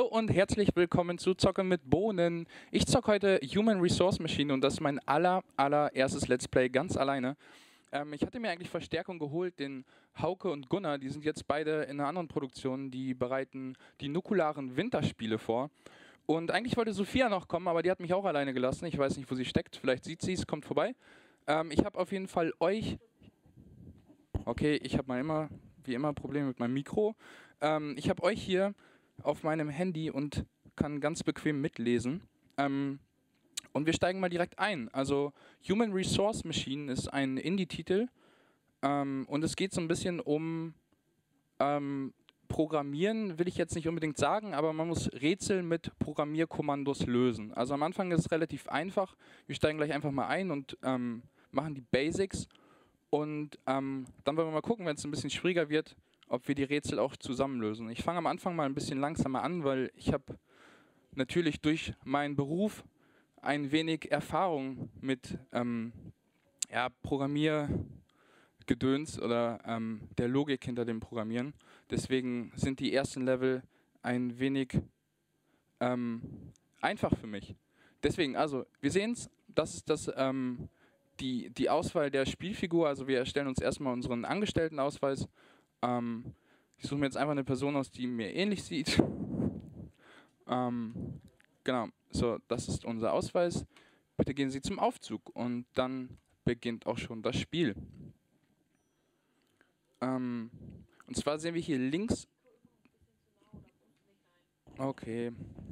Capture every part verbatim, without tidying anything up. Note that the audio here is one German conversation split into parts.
Hallo und herzlich willkommen zu Zocken mit Bohnen. Ich zocke heute Human Resource Machine und das ist mein aller, allererstes Let's Play ganz alleine. Ähm, ich hatte mir eigentlich Verstärkung geholt, den Hauke und Gunnar, die sind jetzt beide in einer anderen Produktion, die bereiten die nukularen Winterspiele vor. Und eigentlich wollte Sophia noch kommen, aber die hat mich auch alleine gelassen. Ich weiß nicht, wo sie steckt, vielleicht sieht sie es, kommt vorbei. Ähm, ich habe auf jeden Fall euch... Okay, ich habe mal immer, wie immer, Probleme mit meinem Mikro. Ähm, ich habe euch hier auf meinem Handy und kann ganz bequem mitlesen. Ähm, und wir steigen mal direkt ein. Also Human Resource Machine ist ein Indie-Titel ähm, und es geht so ein bisschen um ähm, Programmieren, will ich jetzt nicht unbedingt sagen, aber man muss Rätsel mit Programmierkommandos lösen. Also am Anfang ist es relativ einfach. Wir steigen gleich einfach mal ein und ähm, machen die Basics. Und ähm, dann wollen wir mal gucken, wenn es ein bisschen schwieriger wird, ob wir die Rätsel auch zusammenlösen. Ich fange am Anfang mal ein bisschen langsamer an, weil ich habe natürlich durch meinen Beruf ein wenig Erfahrung mit ähm, ja, Programmiergedöns oder ähm, der Logik hinter dem Programmieren. Deswegen sind die ersten Level ein wenig ähm, einfach für mich. Deswegen, also, wir sehen es, das ist das... Ähm, Die, die Auswahl der Spielfigur, also wir erstellen uns erstmal unseren Angestelltenausweis. Ähm, ich suche mir jetzt einfach eine Person aus, die mir ähnlich sieht. ähm, genau, so, das ist unser Ausweis. Bitte gehen Sie zum Aufzug und dann beginnt auch schon das Spiel. Ähm, und zwar sehen wir hier links... Okay.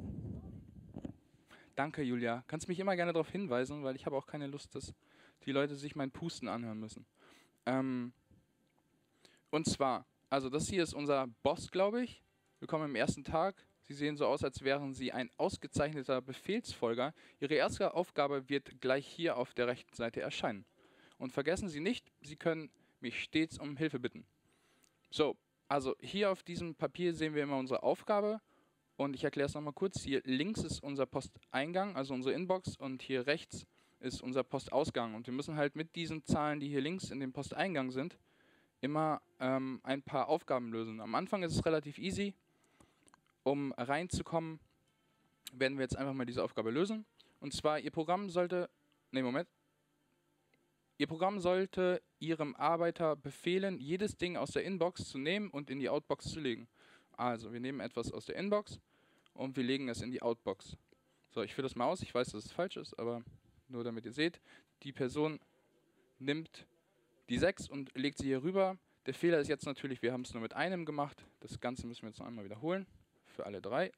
Danke, Julia. Kannst mich immer gerne darauf hinweisen, weil ich habe auch keine Lust, dass die Leute sich mein Pusten anhören müssen. Ähm, und zwar, also das hier ist unser Boss, glaube ich. Willkommen im ersten Tag. Sie sehen so aus, als wären Sie ein ausgezeichneter Befehlsfolger. Ihre erste Aufgabe wird gleich hier auf der rechten Seite erscheinen. Und vergessen Sie nicht, Sie können mich stets um Hilfe bitten. So, also hier auf diesem Papier sehen wir immer unsere Aufgabe. Und ich erkläre es nochmal kurz. Hier links ist unser Posteingang, also unsere Inbox, und hier rechts ist unser Postausgang. Und wir müssen halt mit diesen Zahlen, die hier links in dem Posteingang sind, immer ähm, ein paar Aufgaben lösen. Am Anfang ist es relativ easy. Um reinzukommen, werden wir jetzt einfach mal diese Aufgabe lösen. Und zwar, Ihr Programm sollte... Ne, Moment. Ihr Programm sollte Ihrem Arbeiter befehlen, jedes Ding aus der Inbox zu nehmen und in die Outbox zu legen. Also, wir nehmen etwas aus der Inbox und wir legen es in die Outbox. So, ich führe das mal aus. Ich weiß, dass es falsch ist, aber nur damit ihr seht. Die Person nimmt die sechs und legt sie hier rüber. Der Fehler ist jetzt natürlich, wir haben es nur mit einem gemacht. Das Ganze müssen wir jetzt noch einmal wiederholen. Für alle drei.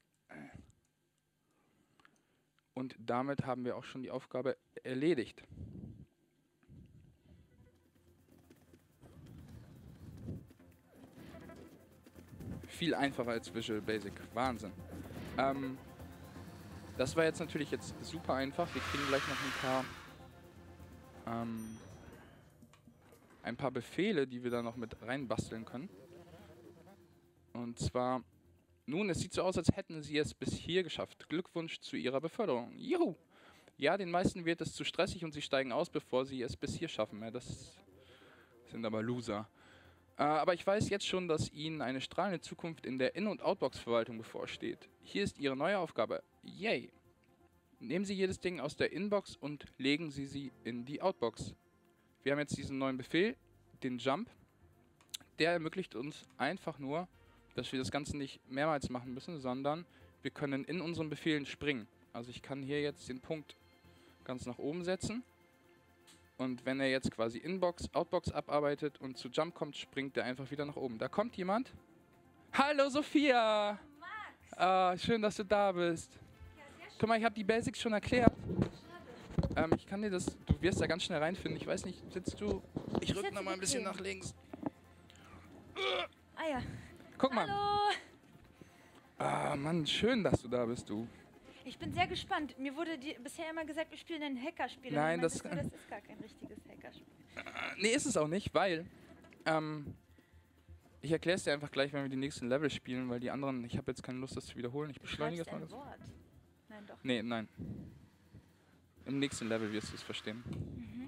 Und damit haben wir auch schon die Aufgabe erledigt. Viel einfacher als Visual Basic. Wahnsinn. Ähm, das war jetzt natürlich jetzt super einfach. Wir kriegen gleich noch ein paar ähm, ein paar Befehle, die wir da noch mit reinbasteln können. Und zwar, nun, es sieht so aus, als hätten Sie es bis hier geschafft. Glückwunsch zu Ihrer Beförderung. Juhu! Ja, den meisten wird es zu stressig und sie steigen aus, bevor sie es bis hier schaffen. Ja, das sind aber Loser. Äh, aber ich weiß jetzt schon, dass Ihnen eine strahlende Zukunft in der In- und Outbox-Verwaltung bevorsteht. Hier ist Ihre neue Aufgabe. Yay! Nehmen Sie jedes Ding aus der Inbox und legen Sie sie in die Outbox. Wir haben jetzt diesen neuen Befehl, den Jump. Der ermöglicht uns einfach nur, dass wir das Ganze nicht mehrmals machen müssen, sondern wir können in unseren Befehlen springen. Also ich kann hier jetzt den Punkt ganz nach oben setzen. Und wenn er jetzt quasi Inbox, Outbox abarbeitet und zu Jump kommt, springt er einfach wieder nach oben. Da kommt jemand. Hallo Sophia! Max! Ah, schön, dass du da bist. Ja, sehr schön. Guck mal, ich habe die Basics schon erklärt. Ähm, ich kann dir das, du wirst da ganz schnell reinfinden. Ich weiß nicht, sitzt du? Ich Ich rück sitze noch mal ein bisschen bequem. nach links. Ah ja. Guck mal. Hallo! Ah, Mann, schön, dass du da bist, du. Ich bin sehr gespannt. Mir wurde die, bisher immer gesagt, wir spielen ein Hackerspiel. Nein, Und das- du, das ist gar kein richtiges Hackerspiel. Äh, nee, ist es auch nicht, weil ähm, ich erkläre es dir einfach gleich, wenn wir die nächsten Level spielen, weil die anderen, ich habe jetzt keine Lust, das zu wiederholen. Ich Du beschleunige schreibst das mal. ein ganz- Wort. Nein, doch. Nee, nein. Im nächsten Level wirst du es verstehen. Mhm.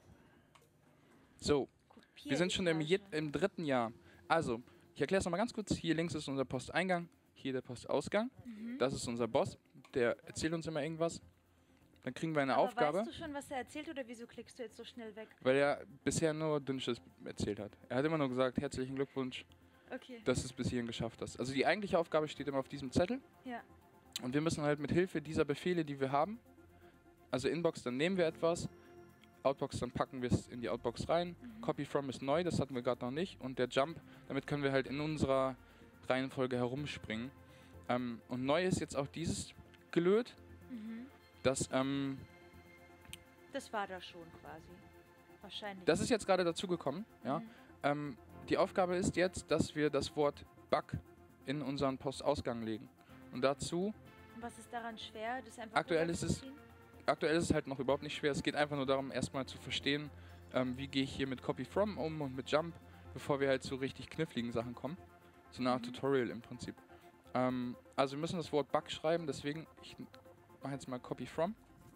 So, wir sind schon im, Kopieretage. je- im dritten Jahr. Also, ich erkläre es nochmal ganz kurz. Hier links ist unser Posteingang. Hier hier der Postausgang. Mhm. Das ist unser Boss. Der erzählt uns immer irgendwas. Dann kriegen wir eine Aber Aufgabe, weißt du schon, was er erzählt oder wieso klickst du jetzt so schnell weg? weil er bisher nur Dünnsches erzählt hat. Er hat immer nur gesagt, herzlichen Glückwunsch, Okay. dass du es bis hierhin geschafft hast. Also die eigentliche Aufgabe steht immer auf diesem Zettel. Ja. Und wir müssen halt mit Hilfe dieser Befehle, die wir haben, also Inbox, dann nehmen wir etwas, Outbox, dann packen wir es in die Outbox rein. Mhm. Copy from ist neu, das hatten wir gerade noch nicht. Und der Jump, damit können wir halt in unserer Reihenfolge herumspringen. Ähm, und neu ist jetzt auch dieses gelöt, Mhm. das, ähm, Das war da schon quasi. Wahrscheinlich. das ist jetzt gerade dazugekommen. Ja? Mhm. Ähm, die Aufgabe ist jetzt, dass wir das Wort Bug in unseren Postausgang legen. Und dazu, Und was ist daran schwer? Das einfach Aktuell ist es- rüberzuziehen? aktuell ist es halt noch überhaupt nicht schwer. Es geht einfach nur darum, erstmal zu verstehen, ähm, wie gehe ich hier mit Copy from um und mit Jump, bevor wir halt zu richtig kniffligen Sachen kommen. So eine Art Mhm. Tutorial im Prinzip. Ähm, also wir müssen das Wort Bug schreiben, deswegen, ich mache jetzt mal Copy from.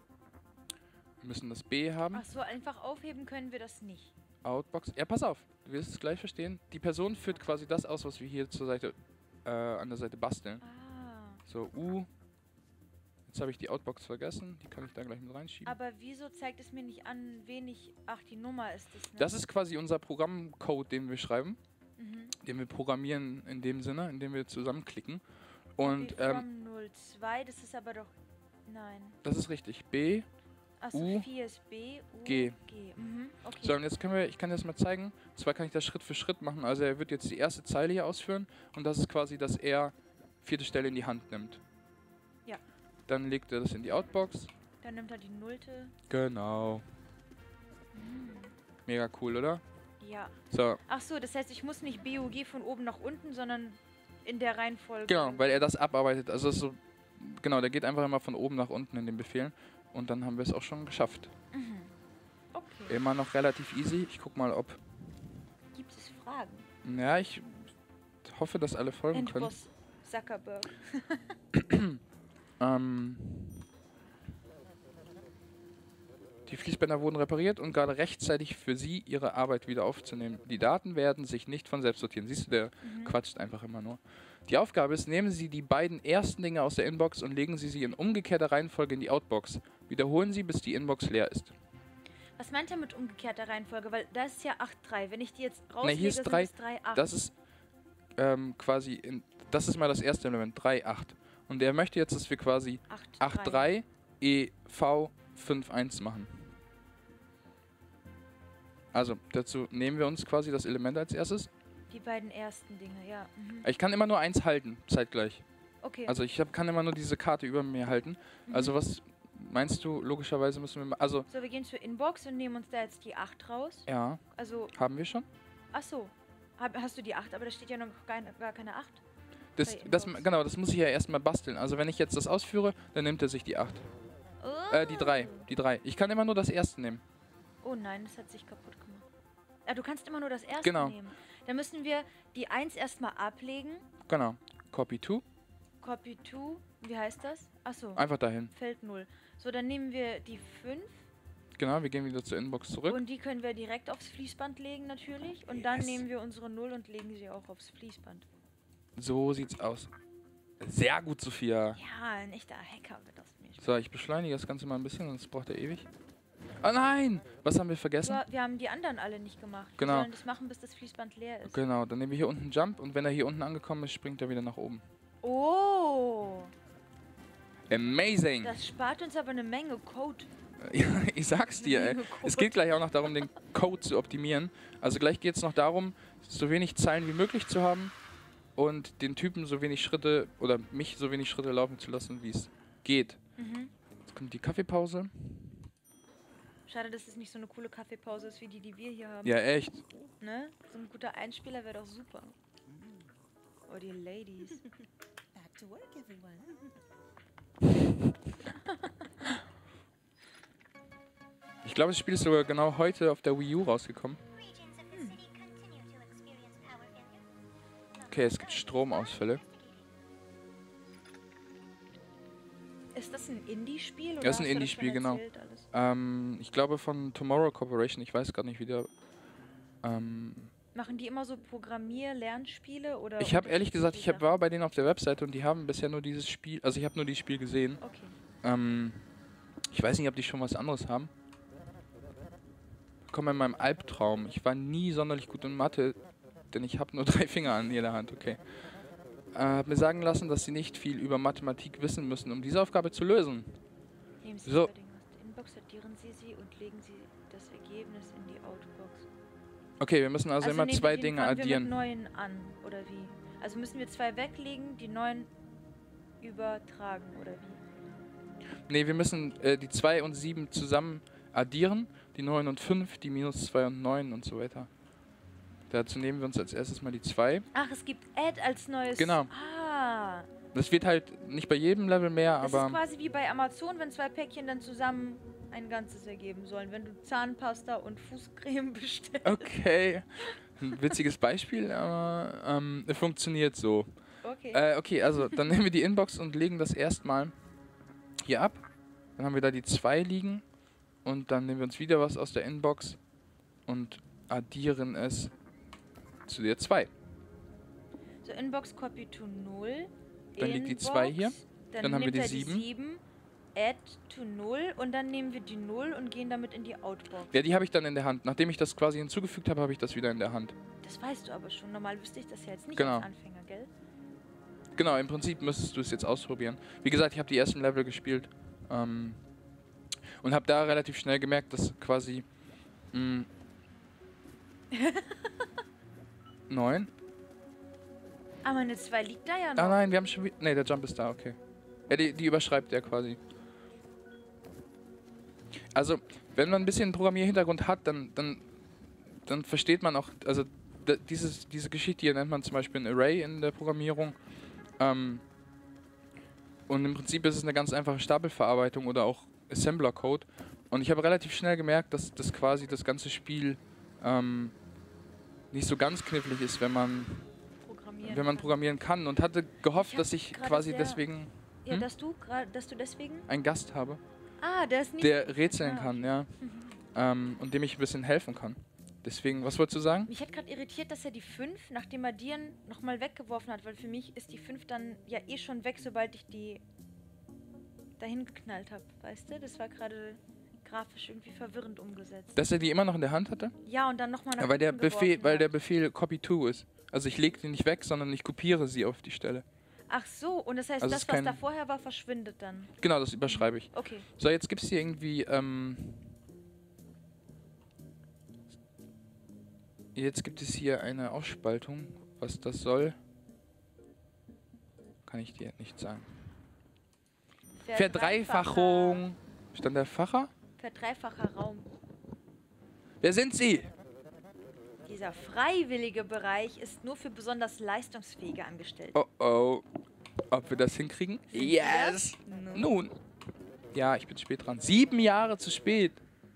Wir müssen das B haben. Ach so, einfach aufheben können wir das nicht. Outbox. Ja, pass auf, du wirst es gleich verstehen. Die Person führt quasi das aus, was wir hier zur Seite, äh, an der Seite basteln. Ah. So, U. Jetzt habe ich die Outbox vergessen, die kann ich da gleich mit reinschieben. Aber wieso zeigt es mir nicht an, wen ich... Ach, die Nummer ist es, ne? Das ist quasi unser Programmcode, den wir schreiben, Mhm. den wir programmieren in dem Sinne, indem wir zusammenklicken. Und Copy ähm, from null zwei, das ist aber doch... Nein. das ist richtig. B. Achso, U, vier ist B, U, G. G. Mhm. Okay. So, und jetzt können wir, ich kann das mal zeigen. Und zwar kann ich das Schritt für Schritt machen. Also er wird jetzt die erste Zeile hier ausführen und das ist quasi, dass er vierte Stelle in die Hand nimmt. Ja. Dann legt er das in die Outbox. Dann nimmt er die Nullte. Genau. Mhm. Mega cool, oder? Ja. So, Ach so, das heißt, ich muss nicht B U G von oben nach unten, sondern in der Reihenfolge. genau, weil er das abarbeitet. Also es ist so, genau, der geht einfach immer von oben nach unten in den Befehlen. Und dann haben wir es auch schon geschafft. Mhm. Okay. Immer noch relativ easy. Ich guck mal, ob. Gibt es Fragen? Ja, ich hoffe, dass alle folgen können. Endboss Zuckerberg. Ähm, die Fließbänder wurden repariert und gerade rechtzeitig für Sie, Ihre Arbeit wieder aufzunehmen. Die Daten werden sich nicht von selbst sortieren. Siehst du, der Mhm. quatscht einfach immer nur. Die Aufgabe ist, nehmen Sie die beiden ersten Dinge aus der Inbox und legen Sie sie in umgekehrter Reihenfolge in die Outbox. Wiederholen Sie, bis die Inbox leer ist. Was meint er mit umgekehrter Reihenfolge? Weil da ist ja acht drei. Wenn ich die jetzt Ne, rauslege, hier ist sind drei. es drei acht. Das ist ähm, quasi, in, das ist mal das erste Element, drei acht. Und er möchte jetzt, dass wir quasi acht drei E V fünf eins machen. Also, dazu nehmen wir uns quasi das Element als erstes. Die beiden ersten Dinge, ja. Mhm. Ich kann immer nur eins halten, zeitgleich. Okay. Also ich hab, kann immer nur diese Karte über mir halten. Mhm. Also was meinst du, logischerweise müssen wir... ma- Also, So, wir gehen zur Inbox und nehmen uns da jetzt die acht raus. ja, Also, haben wir schon. ach so. Hab, hast du die acht, aber da steht ja noch keine, gar keine acht. Das, Bei das, Inbox. genau, das muss ich ja erstmal basteln. Also wenn ich jetzt das ausführe, dann nimmt er sich die acht. Äh, die drei. Die drei. Ich kann immer nur das erste nehmen. Oh nein, das hat sich kaputt gemacht. Ja, du kannst immer nur das erste Genau. nehmen. Dann müssen wir die eins erstmal ablegen. Genau. Copy to. Copy to. Wie heißt das? Achso, Einfach dahin. Feld null. So, dann nehmen wir die fünf Genau, wir gehen wieder zur Inbox zurück. und die können wir direkt aufs Fließband legen natürlich. Und dann Yes. nehmen wir unsere null und legen sie auch aufs Fließband. So sieht's aus. Sehr gut, Sophia. Ja, ein echter Hacker wird das mir. So, ich beschleunige das Ganze mal ein bisschen, sonst braucht er ewig. Ah nein! Was haben wir vergessen? Aber wir haben die anderen alle nicht gemacht. Genau. Wir sollen das machen, bis das Fließband leer ist. Genau, dann nehmen wir hier unten Jump und wenn er hier unten angekommen ist, springt er wieder nach oben. Oh, Amazing! das spart uns aber eine Menge Code. Ja, ich sag's dir, ey. Es geht gleich auch noch darum, den Code zu optimieren. Also gleich geht's noch darum, so wenig Zeilen wie möglich zu haben und den Typen so wenig Schritte oder mich so wenig Schritte laufen zu lassen, wie es geht. Mhm. Jetzt kommt die Kaffeepause. Schade, dass es nicht so eine coole Kaffeepause ist, wie die, die wir hier haben. Ja, echt. Ne? So ein guter Einspieler wäre doch super. Oh, die Ladies. Back to work, everyone. Ich glaube, das Spiel ist sogar genau heute auf der Wii U rausgekommen. Okay, es gibt Stromausfälle. Ist das ein Indie-Spiel? oder Ja, ist ein hast du das Indie-Spiel, schon genau. erzählt alles? Ähm, ich glaube von Tomorrow Corporation, ich weiß gerade nicht, wie der... Ähm, Machen die immer so Programmier-Lernspiele oder? Ich habe ehrlich gesagt, ich hab, unterschiedliche war bei denen auf der Webseite und die haben bisher nur dieses Spiel, also ich habe nur dieses Spiel gesehen. Sachen? Okay. Ähm, ich weiß nicht, ob die schon was anderes haben. Komm in meinem Albtraum. Ich war nie sonderlich gut in Mathe, denn ich habe nur drei Finger an jeder Hand. Okay. Äh, hab mir sagen lassen, dass sie nicht viel über Mathematik wissen müssen, um diese Aufgabe zu lösen. Nehmen Sie So. die Dinge aus der Inbox, sortieren Sie sie und legen Sie das Ergebnis in die Outbox. Okay, wir müssen also, immer nehmen wir zwei den- Dinge fangen wir addieren. mit neuen an, oder wie? Also müssen wir zwei weglegen, die neuen übertragen, oder wie? Ne, wir müssen äh, die zwei und sieben zusammen addieren, die neun und fünf, die minus zwei und neun und so weiter. Dazu nehmen wir uns als erstes mal die zwei. Ach, es gibt Add als neues... Genau. Ah, Das wird halt nicht bei jedem Level mehr, das aber... ist quasi wie bei Amazon, wenn zwei Päckchen dann zusammen ein Ganzes ergeben sollen. Wenn du Zahnpasta und Fußcreme bestellst. Okay. Ein witziges Beispiel, aber ähm, es funktioniert so. Okay. Äh, okay, also dann nehmen wir die Inbox und legen das erstmal hier ab. Dann haben wir da die zwei liegen. Und dann nehmen wir uns wieder was aus der Inbox und addieren es zu der zwei. So, Inbox Copy to null. Dann liegt die zwei Inbox, hier. Dann, Dann haben wir nimmt die er sieben. sieben. Add to null und dann nehmen wir die null und gehen damit in die Outbox. Ja, die habe ich dann in der Hand. Nachdem ich das quasi hinzugefügt habe, habe ich das wieder in der Hand. Das weißt du aber schon. Normal wüsste ich das ja jetzt nicht Genau. als Anfänger, gell? Genau, im Prinzip müsstest du es jetzt ausprobieren. Wie gesagt, ich habe die ersten Level gespielt. Ähm, und habe da relativ schnell gemerkt, dass quasi... Mh, neun? Aber eine zwei liegt da ja noch. Ah nein, wir haben schon wieder... Ne, der Jump ist da, okay. Ja, die, die überschreibt er quasi. Also, wenn man ein bisschen Programmierhintergrund hat, dann, dann, dann versteht man auch... Also, d- dieses, diese Geschichte hier nennt man zum Beispiel ein Array in der Programmierung. Ähm, und im Prinzip ist es eine ganz einfache Stapelverarbeitung oder auch Assembler-Code. Und ich habe relativ schnell gemerkt, dass das quasi das ganze Spiel ähm, nicht so ganz knifflig ist, wenn man, Programmieren wenn man kann. programmieren kann. Und hatte gehofft, Ich hab dass ich gerade quasi sehr- deswegen Ja, hm? dass du gerade, dass du deswegen. einen Gast habe, Ah, der ist nicht. der rätseln Ah, kann, ja. Ähm, und dem ich ein bisschen helfen kann. Deswegen, was wolltest du sagen? Mich hat gerade irritiert, dass er die fünf nach dem Addieren nochmal weggeworfen hat, weil für mich ist die fünf dann ja eh schon weg, sobald ich die dahin geknallt habe, weißt du? Das war gerade grafisch irgendwie verwirrend umgesetzt. Dass er die immer noch in der Hand hatte? Ja, und dann nochmal nach Ja, weil der hinten Befehl, geworfen weil der hat. Befehl Copy to ist. Also ich lege die nicht weg, sondern ich kopiere sie auf die Stelle. Ach so, und das heißt, Also das, es ist was kein- da vorher war, verschwindet dann. Genau, das überschreibe ich. Okay. So, jetzt gibt es hier irgendwie, ähm... Jetzt gibt es hier eine Ausspaltung. Was das soll, kann ich dir nicht sagen. Verdreifachung. Stand der Facher? Verdreifacher Raum. Wer sind Sie? Dieser freiwillige Bereich ist nur für besonders leistungsfähige Angestellte. Oh oh. Ob wir das hinkriegen? Yes! No. Nun. Ja, ich bin spät dran. Sieben Jahre zu spät.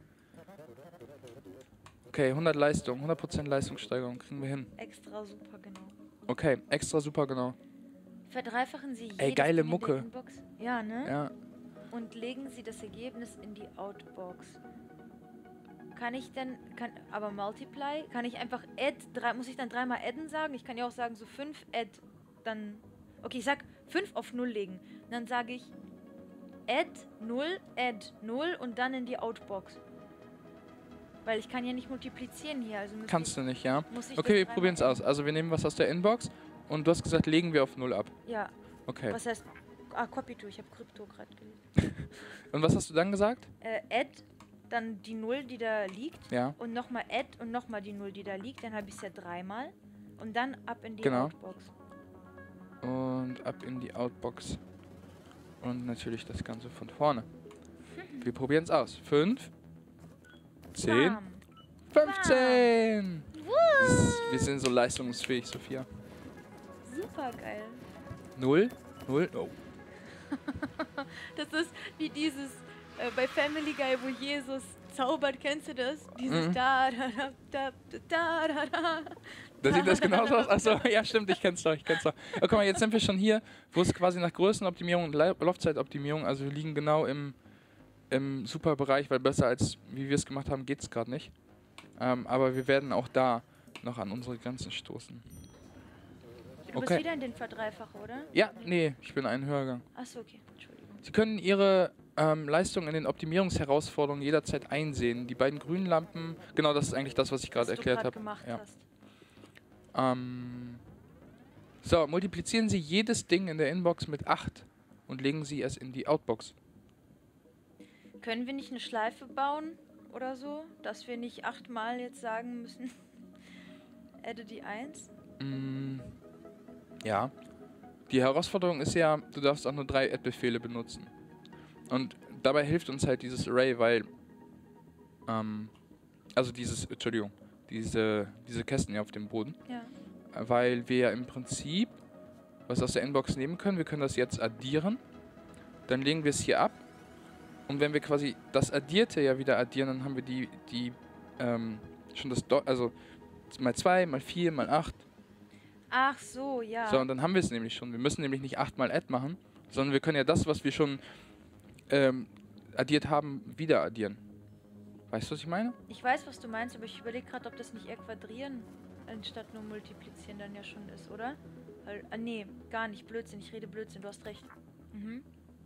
Okay, hundert Leistung, hundert Prozent Leistungssteigerung kriegen wir hin. Extra super, genau. Okay, extra super genau. Verdreifachen Sie jedes Ey, geile Ding in Mucke. der Inbox. Ja, ne? Ja. Und legen Sie das Ergebnis in die Outbox. Kann ich denn, kann, aber Multiply, kann ich einfach add, drei, muss ich dann dreimal adden sagen? Ich kann ja auch sagen, so fünf add, dann, okay, ich sag fünf auf null legen. Dann sage ich add null, add null und dann in die Outbox. Weil ich kann ja nicht multiplizieren hier, also muss Kannst ich, du nicht, ja? muss ich Okay, wir das probieren es dreimal aus. Also wir nehmen was aus der Inbox und du hast gesagt, legen wir auf null ab. adden. Ja, Okay. was heißt, ah, Copy to, ich habe Krypto gerade gelesen. Und was hast du dann gesagt? Äh, add, dann die null, die da liegt. Ja. Und nochmal add und nochmal die null, die da liegt. Dann habe ich es ja dreimal. Und dann ab in die Genau. Outbox. Und ab in die Outbox. Und natürlich das Ganze von vorne. Wir probieren es aus. Fünf. Zehn. Bam. fünfzehn. Das ist, wir sind so leistungsfähig, Sophia. Super geil. Null. Null. Oh. Das ist wie dieses äh, bei Family Guy, wo Jesus zaubert. Kennst du das? Dieses Mhm. da, da, da, da, da, da, da. Da sieht das genauso aus. Achso, ja stimmt, ich kenn's doch, ich kenn's doch. Oh, guck mal, jetzt sind wir schon hier, wo es quasi nach Größenoptimierung und Lau- Laufzeitoptimierung, also wir liegen genau im, im super Bereich, weil besser als wie wir es gemacht haben, geht's gerade nicht. Ähm, aber wir werden auch da noch an unsere Grenzen stoßen. Du Okay. bist wieder in den Verdreifacher, oder? Ja, nee, ich bin einen höher gegangen. Achso, okay. Entschuldigung. Sie können Ihre ähm, Leistung in den Optimierungsherausforderungen jederzeit einsehen. Die beiden grünen Lampen, genau das ist eigentlich das, was ich gerade Was erklärt du grad habe. gemacht Ja. hast. Ähm, so, multiplizieren Sie jedes Ding in der Inbox mit acht und legen Sie es in die Outbox. Können wir nicht eine Schleife bauen oder so, dass wir nicht achtmal jetzt sagen müssen, adde die eins? Mm, ja. Die Herausforderung ist ja, du darfst auch nur drei Add-Befehle benutzen. Und dabei hilft uns halt dieses Array, weil, ähm, also dieses, Entschuldigung, diese, diese Kästen hier auf dem Boden, Ja. weil wir ja im Prinzip was aus der Inbox nehmen können. Wir können das jetzt addieren, dann legen wir es hier ab und wenn wir quasi das Addierte ja wieder addieren, dann haben wir die, die, ähm, schon das, Do also mal zwei, mal vier, mal acht. Ach so, ja. So, und dann haben wir es nämlich schon. Wir müssen nämlich nicht acht mal Add machen, sondern wir können ja das, was wir schon ähm, addiert haben, wieder addieren. Weißt du, was ich meine? Ich weiß, was du meinst, aber ich überlege gerade, ob das nicht eher quadrieren anstatt nur multiplizieren dann ja schon ist, oder? Weil, ah, nee, gar nicht. Blödsinn, ich rede Blödsinn, du hast recht. Mhm.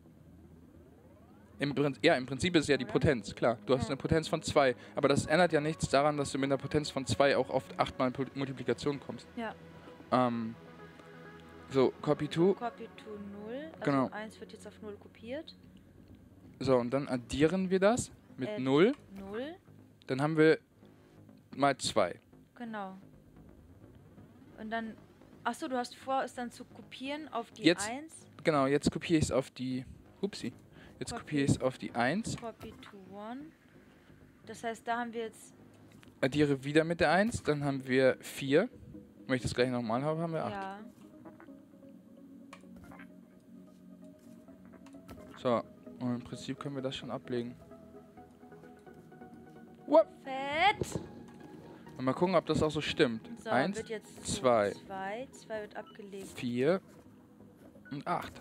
Im Prinzip, ja, im Prinzip ist es ja die Oder? Potenz, klar. Du hast Ja. eine Potenz von zwei, aber das ändert ja nichts daran, dass du mit einer Potenz von zwei auch auf acht mal Pu- Multiplikation kommst. Ja. Ähm, so, Copy to. Copy to null. Also Genau. eins wird jetzt auf null kopiert. So, und dann addieren wir das mit Add null. null. Dann haben wir mal zwei. Genau. Und dann. Achso, du hast vor, es dann zu kopieren auf die Jetzt- eins. Genau, jetzt kopiere ich es auf die. Upsi. Jetzt Copy. kopiere ich es auf die eins. Copy to one. Das heißt, da haben wir jetzt. Addiere wieder mit der eins. Dann haben wir vier. Wenn ich das gleich nochmal habe, haben wir acht. Ja. So, und im Prinzip können wir das schon ablegen. Whoop. Fett! Und mal gucken, ob das auch so stimmt. So, Eins, wird jetzt so zwei. zwei. zwei wird abgelegt. vier und acht.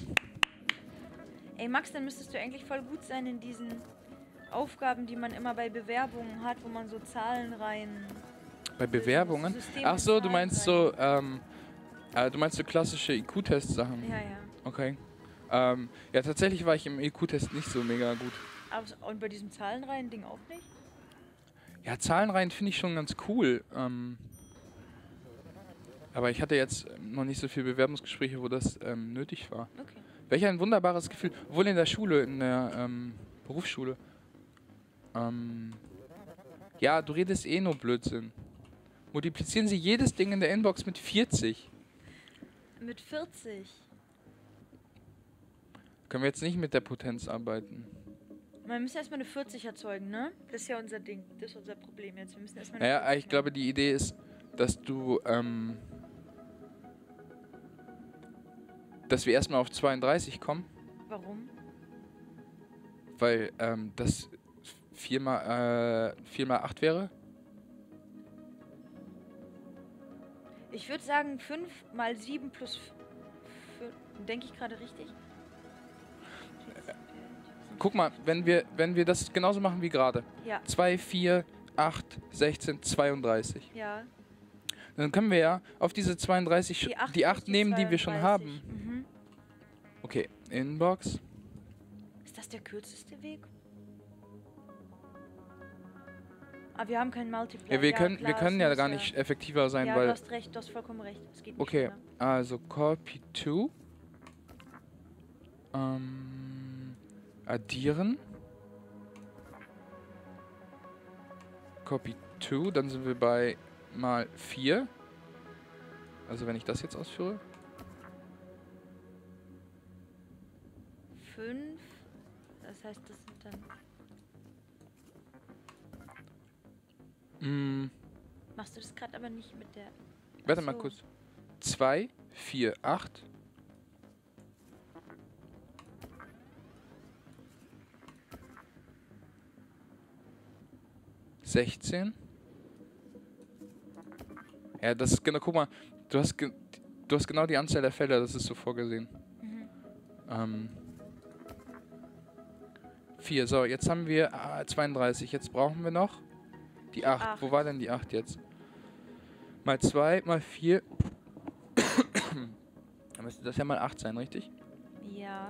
Ey Max, dann müsstest du eigentlich voll gut sein in diesen Aufgaben, die man immer bei Bewerbungen hat, wo man so Zahlen rein... Bei Bewerbungen? System Ach mit so, du Zahlen meinst so, ähm, äh, du meinst so klassische I Q-Test-Sachen. Ja, ja. Okay. Ähm, ja, tatsächlich war ich im I Q-Test nicht so mega gut. Aber, und bei diesem Zahlenreihen-Ding auch nicht? Ja, Zahlenreihen finde ich schon ganz cool. Ähm, aber ich hatte jetzt noch nicht so viele Bewerbungsgespräche, wo das ähm, nötig war. Okay. Welch ein wunderbares Gefühl. Obwohl in der Schule, in der ähm, Berufsschule. Ähm, ja, du redest eh nur Blödsinn. Multiplizieren Sie jedes Ding in der Inbox mit vierzig. Mit vierzig. Können wir jetzt nicht mit der Potenz arbeiten. Wir müssen erstmal eine vierzig erzeugen, ne? Das ist ja unser Ding. Das ist unser Problem jetzt. Wir müssen erstmal eine Naja, vierzig ich glaube, die Idee ist, dass du, ähm, dass wir erstmal auf zweiunddreißig kommen, machen. Warum? weil ähm, das vier mal, äh, vier mal acht wäre. Ich würde sagen fünf mal sieben plus... Denke ich gerade richtig? Guck mal, wenn wir, wenn wir das genauso machen wie gerade. Ja, zwei, vier, acht, sechzehn, zweiunddreißig. ja. Dann können wir ja auf diese zweiunddreißig die acht, die plus acht nehmen, die wir schon haben. zweiunddreißig. Mhm. Okay, Inbox. Ist das der kürzeste Weg? Aber wir haben keinen Multiplier. Ja, wir können, klar, wir können es ja muss gar nicht effektiver sein, Ja, du weil... hast recht, du hast vollkommen recht. Es geht nicht Okay, schneller. also Copy to. Ähm, addieren. Copy to, dann sind wir bei mal vier. Also wenn ich das jetzt ausführe. Fünf. Das heißt, das sind dann... Mm, Machst du das gerade aber nicht mit der... warte Ach mal so. kurz. zwei, vier, acht. sechzehn. Ja, das ist genau, guck mal, du hast, ge du hast genau die Anzahl der Felder, das ist so vorgesehen. Mhm. Ähm, vier, so, jetzt haben wir äh, zweiunddreißig, jetzt brauchen wir noch die acht. acht. Wo war denn die acht jetzt? Mal zwei, mal vier. Dann müsste das ja mal acht sein, richtig? Ja.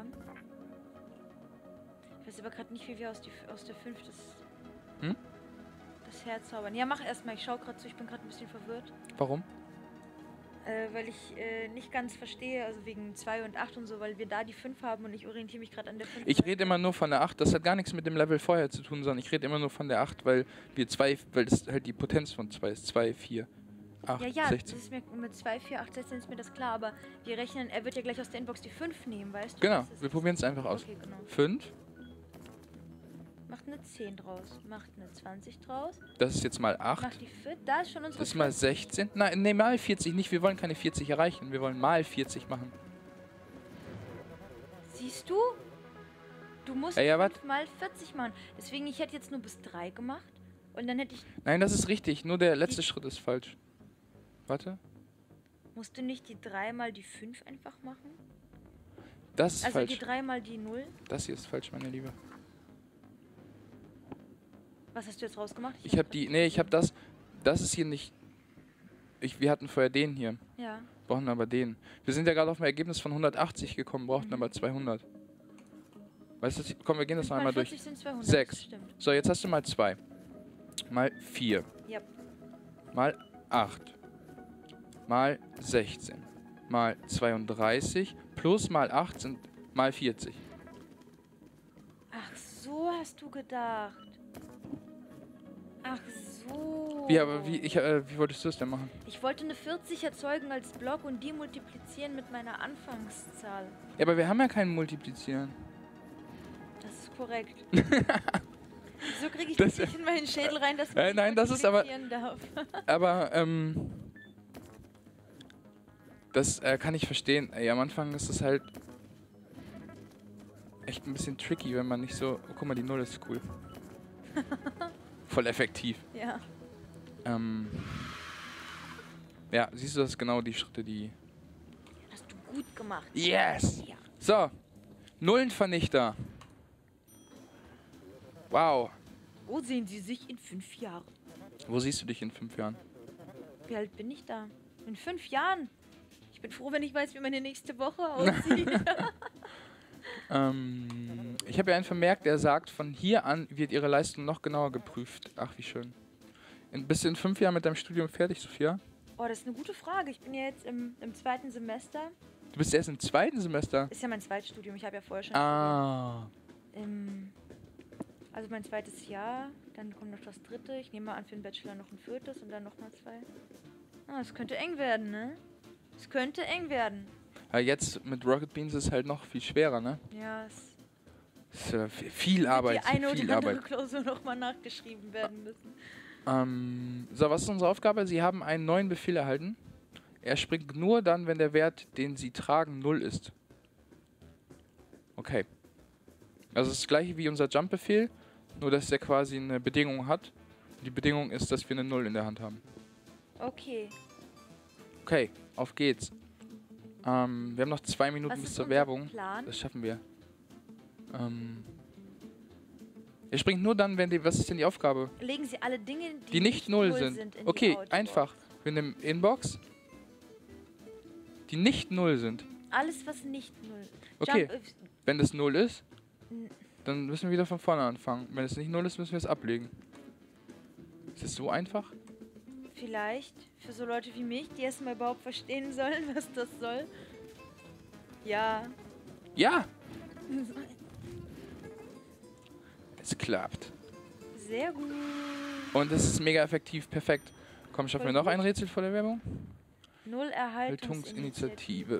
Ich weiß aber gerade nicht, wie wir aus, die, aus der fünf das, Hm? das herzaubern. Ja, mach erstmal. Ich schau gerade zu. Ich bin gerade ein bisschen verwirrt. Warum? Äh, weil ich äh, nicht ganz verstehe, also wegen zwei und acht und so, weil wir da die fünf haben und ich orientiere mich gerade an der fünf. Ich rede immer nur von der acht. Das hat gar nichts mit dem Level vorher zu tun, sondern ich rede immer nur von der acht, weil wir zwei, weil das halt die Potenz von zwei ist. zwei, vier, acht, Ja, ja, sechzehn. das ist mir mit zwei, vier, acht, sechzehn ist mir das klar, aber wir rechnen, er wird ja gleich aus der Inbox die fünf nehmen, weißt du? Genau, Das ist wir jetzt- probieren es einfach aus. Okay, genau. fünf, Macht eine zehn draus, macht eine zwanzig draus, das ist jetzt mal acht. macht die vier, da ist schon unsere Das ist mal vierzig. sechzehn. Nein, nee, mal vierzig nicht. Wir wollen keine vierzig erreichen. Wir wollen mal vierzig machen. Siehst du? Du musst Ja, ja, fünf mal vierzig machen. Deswegen, ich hätte jetzt nur bis drei gemacht und dann hätte ich, Nein, das ist richtig. Nur der letzte Die- Schritt ist falsch. Warte. musst du nicht die drei mal die fünf einfach machen? Das ist Also die falsch. drei mal die null? Das hier ist falsch, meine Liebe. Was hast du jetzt rausgemacht? Ich habe die. Nee, ich habe das. Das ist hier nicht. Ich, wir hatten vorher den hier. Ja. Brauchen aber den. Wir sind ja gerade auf ein Ergebnis von hundertachtzig gekommen, brauchten Mhm. aber zweihundert. Weißt du, komm, wir gehen das noch Mal einmal durch. vierzig sind zweihundert. Sechs. Das stimmt. So, jetzt hast du mal zwei. Mal vier. Ja. Mal acht. Mal sechzehn. Mal zweiunddreißig. Plus mal acht sind mal vierzig. Ach, so hast du gedacht. Ach so. Wie, aber wie, ich, äh, wie wolltest du es denn machen? Ich wollte eine vierzig erzeugen als Block und die multiplizieren mit meiner Anfangszahl. Ja, aber wir haben ja keinen Multiplizieren. Das ist korrekt. Wieso kriege ich Das- das nicht in meinen Schädel rein, dass Äh, man nicht nein, das ist aber- multiplizieren darf? Aber, ähm. Das äh, kann ich verstehen. Ey, am Anfang ist es halt. Echt ein bisschen tricky, wenn man nicht so. Oh, guck mal, die Null ist cool. Voll effektiv. Ja. Ähm. Ja, siehst du, das ist genau die Schritte, die. Hast du gut gemacht. Yes! Ja. So, Nullenvernichter. Wow. Wo sehen Sie sich in fünf Jahren? Wo siehst du dich in fünf Jahren? Wie alt bin ich da? In fünf Jahren? Ich bin froh, wenn ich weiß, wie meine nächste Woche aussieht. Ähm, ich habe ja einen Vermerk, der sagt, von hier an wird ihre Leistung noch genauer geprüft. Ach, wie schön. In, bist du in fünf Jahren mit deinem Studium fertig, Sophia? Oh, das ist eine gute Frage. Ich bin ja jetzt im, im zweiten Semester. Du bist erst im zweiten Semester. Ist ja mein Zweitstudium. Ich habe ja vorher schon Ah. studiert. Im, also mein zweites Jahr. Dann kommt noch das dritte. Ich nehme mal an, für den Bachelor noch ein viertes und dann noch mal zwei. Ah, es könnte eng werden, ne? Es könnte eng werden. Ja, jetzt mit Rocket Beans ist es halt noch viel schwerer, ne? Ja, es Ist, äh, viel- viel Arbeit. die eine viel oder andere Arbeit. Klausur noch mal nachgeschrieben werden müssen. Ähm, so, was ist unsere Aufgabe? Sie haben einen neuen Befehl erhalten. Er springt nur dann, wenn der Wert, den Sie tragen, null ist. Okay. Also das gleiche wie unser Jump-Befehl, nur dass der quasi eine Bedingung hat. Und die Bedingung ist, dass wir eine null in der Hand haben. Okay. Okay, auf geht's. Ähm, wir haben noch zwei Minuten Was bis ist zur unser Werbung. Plan? Das schaffen wir. Ähm, er springt nur dann, wenn die... Was ist denn die Aufgabe? Legen Sie alle Dinge, die, Die nicht null sind. in die Okay, Outbox. einfach. Wir nehmen Inbox. Die nicht null sind. Alles, was nicht null. Okay, Jump, äh, wenn das null ist, N- dann müssen wir wieder von vorne anfangen. Wenn es nicht null ist, müssen wir es ablegen. Ist das so einfach? vielleicht für so Leute wie mich, die erstmal überhaupt verstehen sollen, was das soll. Ja. Ja! Es klappt. Sehr gut. Und es ist mega effektiv. Perfekt. Komm, schaffen Voll wir noch gut. ein Rätsel vor der Werbung? Null Erhaltungsinitiative. Haltungsinitiative.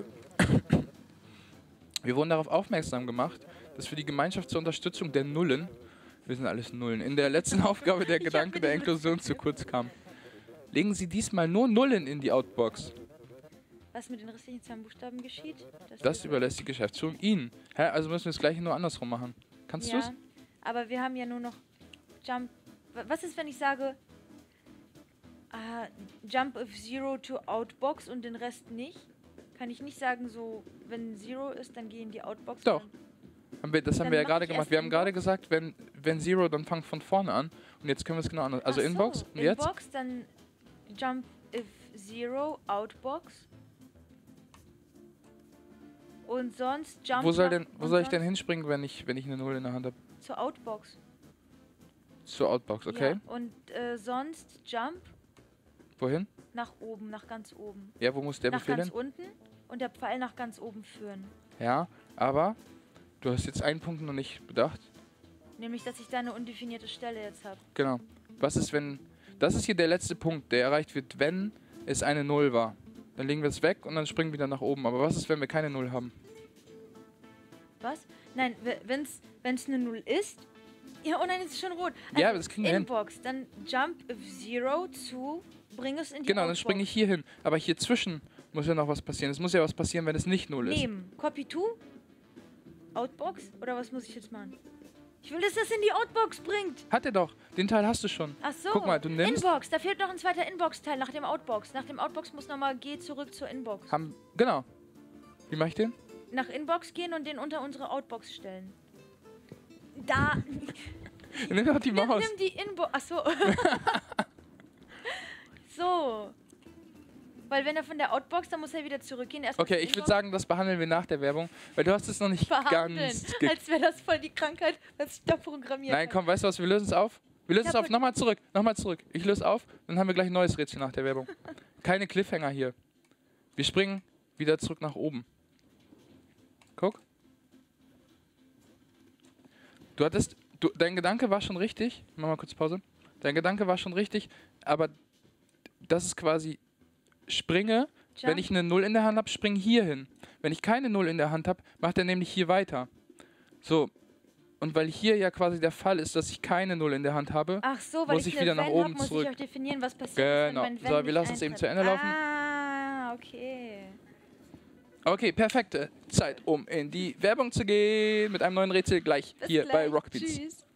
Wir wurden darauf aufmerksam gemacht, dass für die Gemeinschaft zur Unterstützung der Nullen, wir sind alles Nullen, in der letzten Aufgabe der Ich hab Gedanke mir der die Inklusion zu kurz kam. Legen Sie diesmal nur Nullen in die Outbox. Was mit den restlichen zwei Buchstaben geschieht? Das überlässt die Geschäftsführung Ihnen. Hä? Also müssen wir das gleiche nur andersrum machen. Kannst ja, du's? aber wir haben ja nur noch Jump. W- Was ist, wenn ich sage ah, Jump of Zero to Outbox und den Rest nicht? Kann ich nicht sagen, so, wenn Zero ist, dann gehen die Outbox. Doch. und- Haben wir, das Dann haben wir ja mach gerade ich gemacht. erst Wir haben gerade Inbox. gesagt, wenn, wenn Zero, dann fangt von vorne an. Und jetzt können wir es genau anders. Also Ach so, Inbox. Und jetzt? Inbox, dann Jump if Zero, Outbox. Und sonst Jump. Wo soll nach- denn, wo und soll ich denn sonst hinspringen, wenn ich, wenn ich eine Null in der Hand habe? Zur Outbox. Zur Outbox, okay. Ja, und äh, sonst Jump Wohin? nach oben, nach ganz oben. Ja, wo muss der nach Befehl ganz hin? unten und der Pfeil nach ganz oben führen. Ja, aber du hast jetzt einen Punkt noch nicht bedacht. Nämlich, dass ich da eine undefinierte Stelle jetzt habe. Genau. Was ist, wenn... Das ist hier der letzte Punkt, der erreicht wird, wenn es eine Null war. Dann legen wir es weg und dann springen wir wieder nach oben. Aber was ist, wenn wir keine Null haben? Was? Nein, wenn es eine Null ist. Ja, oh nein, es ist schon rot. Ja, das kriegen wir hin. Inbox, dann Jump Zero zu, bring es in die Genau, dann Outbox. springe ich hier hin. Aber hier zwischen muss ja noch was passieren. Es muss ja was passieren, wenn es nicht Null ist. Nehmen. Copy to. Outbox? Oder was muss ich jetzt machen? Ich will, dass das in die Outbox bringt. Hat er doch. Den Teil hast du schon. Ach so. Guck mal, du nimmst... Inbox. Da fehlt noch ein zweiter Inbox-Teil nach dem Outbox. Nach dem Outbox muss nochmal G zurück zur Inbox. Haben, genau. Wie mache ich den? Nach Inbox gehen und den unter unsere Outbox stellen. Da. Nimm doch die Nimm, Maus. nimm die Inbox. Ach so. So. Weil wenn er von der Outbox, dann muss er wieder zurückgehen. Erst Okay, ich würde sagen, das behandeln wir nach der Werbung, weil du hast es noch nicht behandeln. ganz... ge- Als wäre das voll die Krankheit, was ich da programmiert Nein, habe. komm, weißt du was, wir lösen es auf. Wir lösen Ich es hab auf. Nochmal zurück, nochmal zurück. Ich löse auf, dann haben wir gleich ein neues Rätsel nach der Werbung. Keine Cliffhanger hier. Wir springen wieder zurück nach oben. Guck. Du hattest... Du, dein Gedanke war schon richtig. Mach mal kurz Pause. Dein Gedanke war schon richtig, aber das ist quasi... Springe, Jump. wenn ich eine Null in der Hand habe, spring hier hin. Wenn ich keine Null in der Hand habe, macht er nämlich hier weiter. So. Und weil hier ja quasi der Fall ist, dass ich keine Null in der Hand habe, Ach so, weil muss ich, ich eine wieder nach Wenn oben hab, muss zurück. ich auch definieren, was passiert Genau. ist, wenn mein Wenn So, wir nicht lassen es eben eintritt. zu Ende laufen. Ah, okay. okay, perfekte Zeit, um in die Werbung zu gehen mit einem neuen Rätsel gleich Bis hier gleich. bei Rockbeats. Tschüss.